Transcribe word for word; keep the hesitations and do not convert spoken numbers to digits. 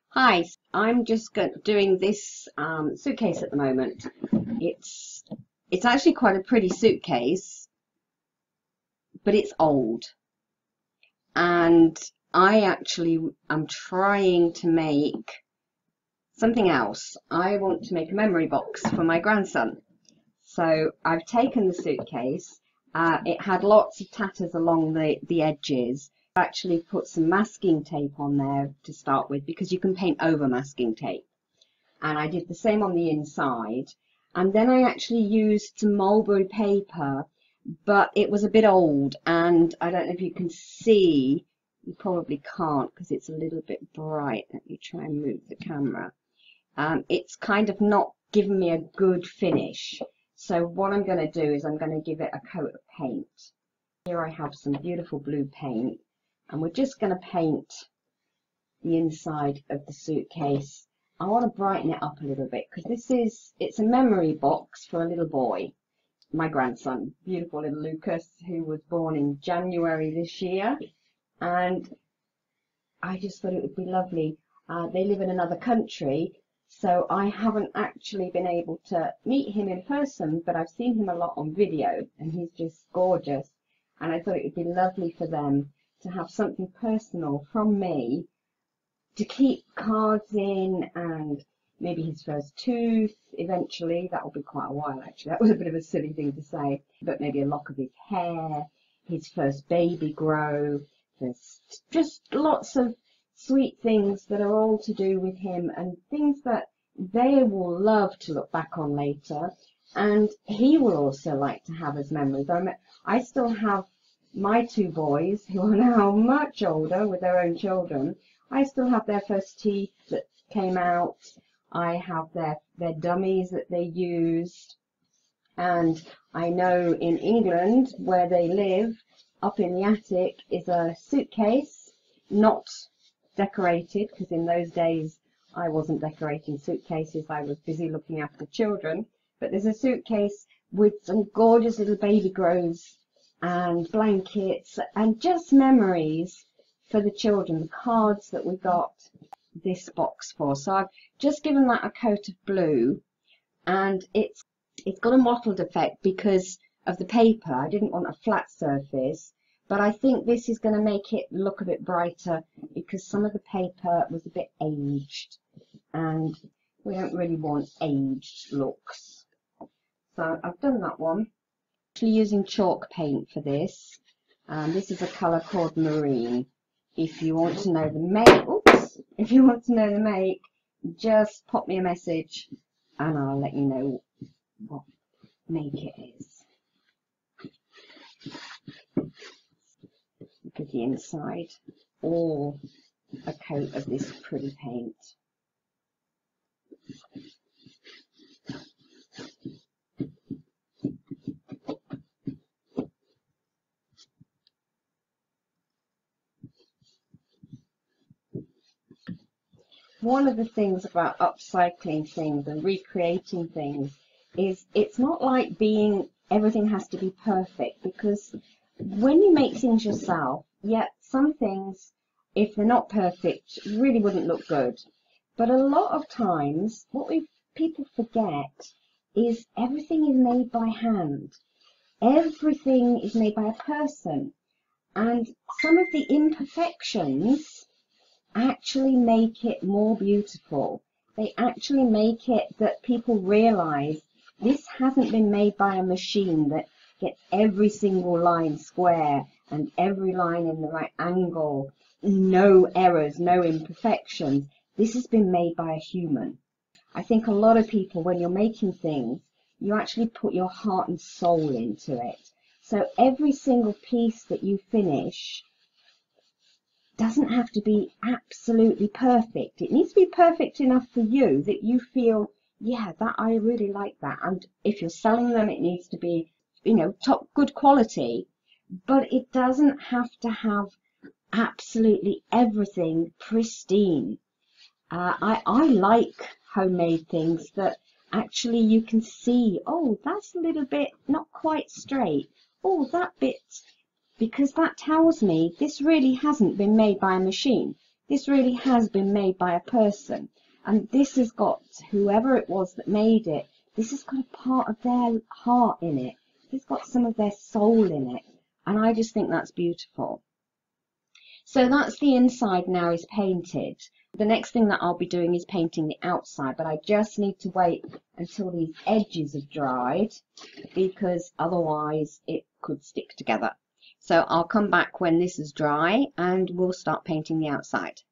Hi, I'm just go doing this um, suitcase at the moment. It's it's actually quite a pretty suitcase, but it's old. And I actually am trying to make something else. I want to make a memory box for my grandson. So I've taken the suitcase. Uh, it had lots of tatters along the, the edges. I actually put some masking tape on there to start with because you can paint over masking tape. And I did the same on the inside, and then I actually used some mulberry paper, but it was a bit old, and I don't know if you can see. You probably can't because it's a little bit bright. Let me try and move the camera. Um, it's kind of not giving me a good finish, so what I'm going to do is I'm going to give it a coat of paint. Here I have some beautiful blue paint, and we're just going to paint the inside of the suitcase. I want to brighten it up a little bit because this is, it's a memory box for a little boy, my grandson, beautiful little Lucas, who was born in January this year. And I just thought it would be lovely. Uh, they live in another country, so I haven't actually been able to meet him in person, but I've seen him a lot on video, and he's just gorgeous. And I thought it would be lovely for them to have something personal from me to keep cards in, and maybe his first tooth eventually. That will be quite a while actually. That was a bit of a silly thing to say, but maybe a lock of his hair, his first baby grow. There's just lots of sweet things that are all to do with him, and things that they will love to look back on later, and he will also like to have as memories. I, I still have my two boys, who are now much older with their own children. I still have their first teeth that came out. I have their, their dummies that they used. And I know in England, where they live, up in the attic, is a suitcase, not decorated, because in those days I wasn't decorating suitcases. I was busy looking after children. But there's a suitcase with some gorgeous little baby grows and blankets and just memories for the children, the cards that we got this box for. So I've just given that a coat of blue, and it's it's got a mottled effect because of the paper. I didn't want a flat surface, but I think this is going to make it look a bit brighter because some of the paper was a bit aged, and we don't really want aged looks. So I've done that one. Actually using chalk paint for this. Um, this is a colour called Marine. If you want to know the make, oops, if you want to know the make, just pop me a message and I'll let you know what make it is. Look at the inside, or a coat of this pretty paint. One of the things about upcycling things and recreating things is it's not like being, everything has to be perfect, because when you make things yourself, yeah, some things, if they're not perfect, really wouldn't look good. But a lot of times, what we people forget is everything is made by hand. Everything is made by a person. And some of the imperfections actually make it more beautiful. They actually make it that people realize this hasn't been made by a machine that gets every single line square and every line in the right angle, no errors, no imperfections. This has been made by a human. I think a lot of people, when you're making things, you actually put your heart and soul into it. So every single piece that you finish doesn't have to be absolutely perfect. It needs to be perfect enough for you that you feel, yeah, that I really like that. And if you're selling them, it needs to be, you know, top good quality, but it doesn't have to have absolutely everything pristine. Uh, I, I like homemade things that actually you can see, oh, that's a little bit not quite straight. Oh, that bit, because that tells me this really hasn't been made by a machine. this really has been made by a person, and this has got, whoever it was that made it, this has got a part of their heart in it. It's got some of their soul in it, and I just think that's beautiful. So that's the inside now is painted. The next thing that I'll be doing is painting the outside, but I just need to wait until these edges have dried, because otherwise it could stick together. So I'll come back when this is dry and we'll start painting the outside.